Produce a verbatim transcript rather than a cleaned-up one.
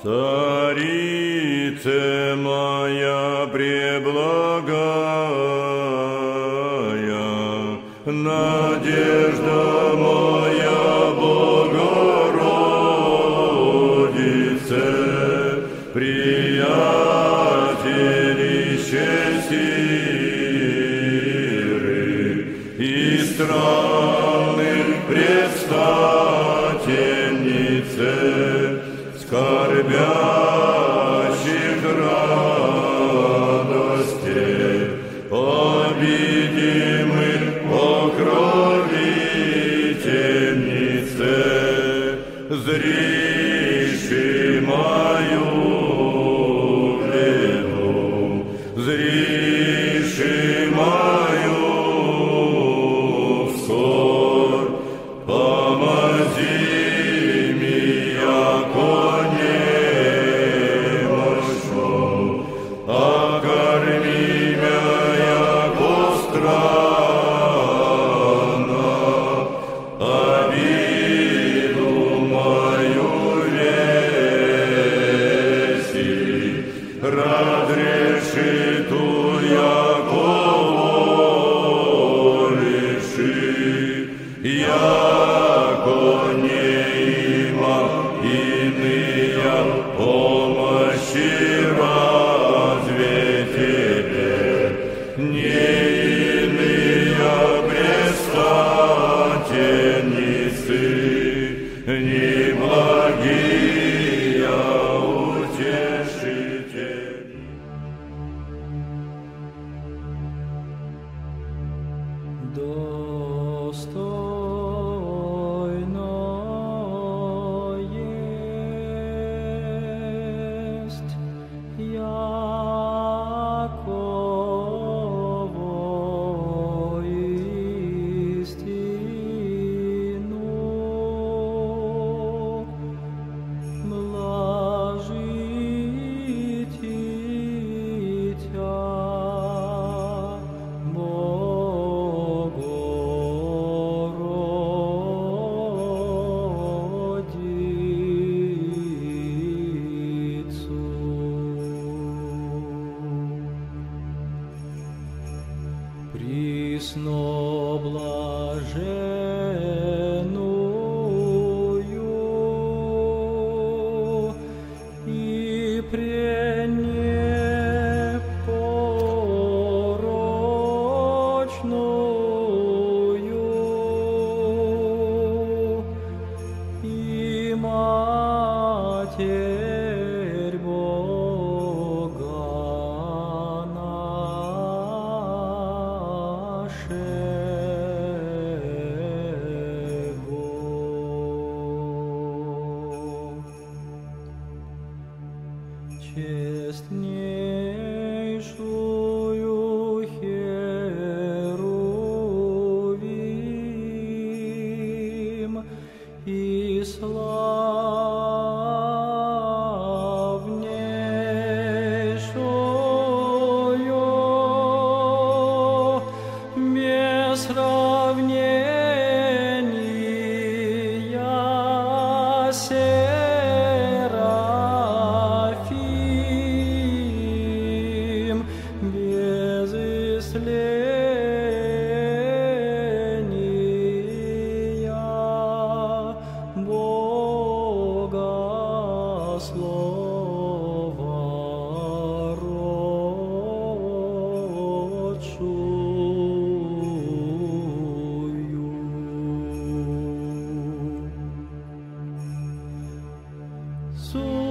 Царице моя преблагая, надежда моя, Богородице, приятелище сиры и странных предстательнице, скорбящих радостей, обидимых покровительнице, зриши мою беду, зриши мою скорбь, помози ми, яко немощу, окорми мя, яко странно, обиду мою веси, разреши ту, яко волиши, яко не има иные помощи, разве тебе не иные предстательницы, не благие утешители? Достойно есть Яково истину, блажить Тя, Богородицу. Присно блаженную и пренепорочную и Матерь Бога нашего. Честнейшую Херувим и славнейшую, без сравнения, Серафим, без исцеления, Бога слова родшую.